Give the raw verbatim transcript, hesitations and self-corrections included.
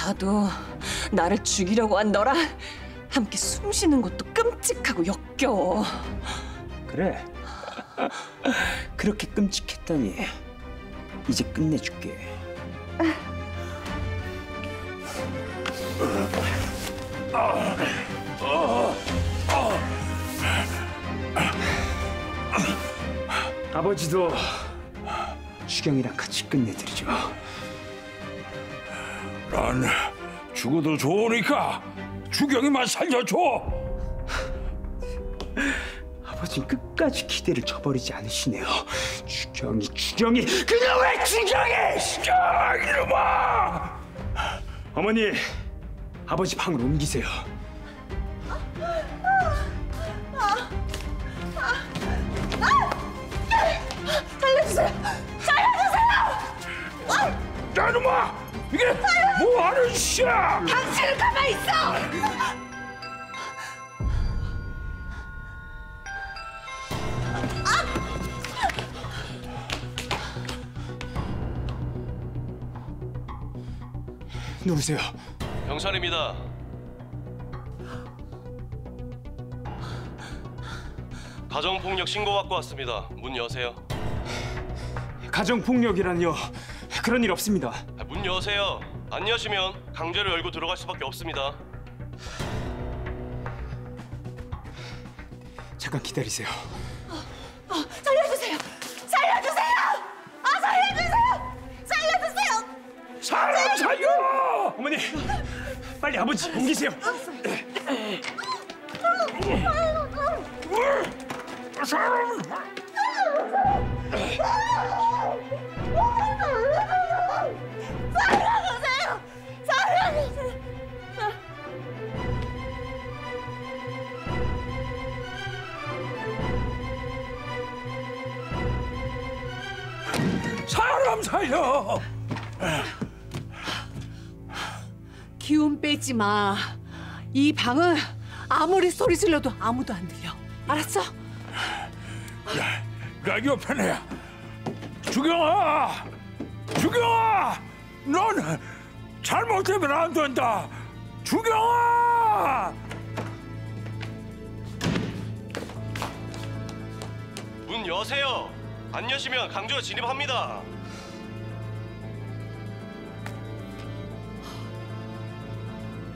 봐도 나를 죽이려고 한 너랑 함께 숨 쉬는 것도 끔찍하고 역겨워. 그래. 그렇게 끔찍했다니 이제 끝내줄게. 아버지도 주경이랑 같이 끝내드리죠. 난 죽어도 좋으니까 주경이만 살려줘. 아버진 끝까지 기대를 저버리지 않으시네요. 주경이, 주경이, 그냥 왜 주경이! 야, 이놈아! 어머니, 아버지 방으로 옮기세요. 살려주세요! 살려주세요! 야, 이놈아! 이게 뭐 하는 짓이야? 당신은 가만히 있어! 누구세요? 경찰입니다. 가정폭력 신고 받고 왔습니다. 문 여세요. 가정폭력이란요. 그런 일 없습니다. 문 여세요. 안 여시면 강제로 열고 들어갈 수밖에 없습니다. 잠깐 기다리세요. 어, 살려주세요! 살려주세요! 아, 살려주세요! 살려주세요! 사람 살려! 어머니, 빨리 아버지 옮기세요. 사람! 살려주세요! 살려주세요! 사람 살려! 기운 빼지 마. 이 방은 아무리 소리 질러도 아무도 안 들려. 알았어? 야, 나 옆에 내야. 주경아! 주경아! 넌 잘못되면 안 된다. 주경아! 문 여세요. 안 여시면 강제로 진입합니다.